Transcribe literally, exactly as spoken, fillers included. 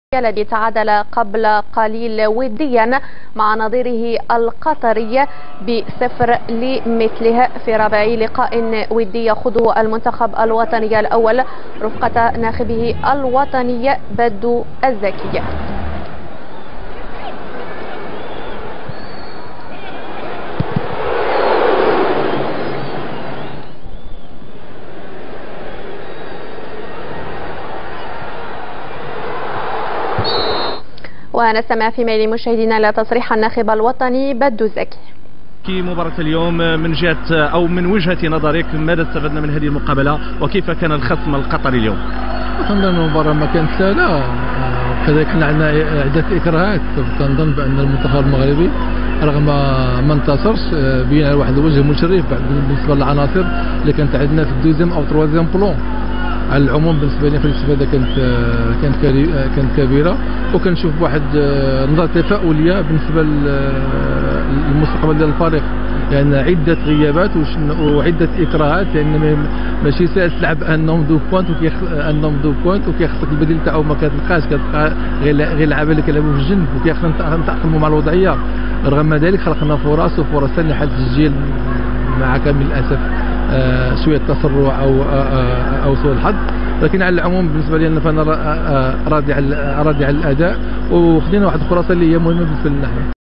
الذي تعادل قبل قليل وديا مع نظيره القطري بصفر لمثله في رابع لقاء ودي يخوضه المنتخب الوطني الأول رفقة ناخبه الوطني بدو الزكي. ونستمع في ميل مشاهدينا إلى تصريح الناخب الوطني بدو الزكي. في مباراة اليوم من جهة أو من وجهة نظرك ماذا استفدنا من هذه المقابلة وكيف كان الخصم القطري اليوم؟ أظن المباراة ما كانت سهلة، كذلك عندنا عدة إكراهات. تنظن بأن المنتخب المغربي رغم ما انتصرش بين على واحد الوجه مشرف بالنسبة للعناصر اللي كانت عندنا في الدوزيام أو تروازيام بلون. على العموم بالنسبه لي فالاستفاده كانت كانت كانت كبيره، وكنشوف واحد نظره تفاؤليه بالنسبه للمستقبل ديال الفريق، لان يعني عده غيابات وعده اكراهات، لان يعني ماشي سهل تلعب انهم دو بوينت انهم دو بوينت وكيخصك البديل تاعو ما كتلقاش، كتلقى غير غير اللعابه اللي كيلعبوا في الجنب وكيخصنا نتاقلموا مع الوضعيه. رغم ذلك خلقنا فرص وفرص لحل التسجيل مع كامل الاسف آه شويه تسرع او آه او سوء الحظ، لكن على العموم بالنسبه لي فانا راضي على راضي على الاداء، وخدينا واحد الفرصه اللي هي مهمه بالنسبه لنا.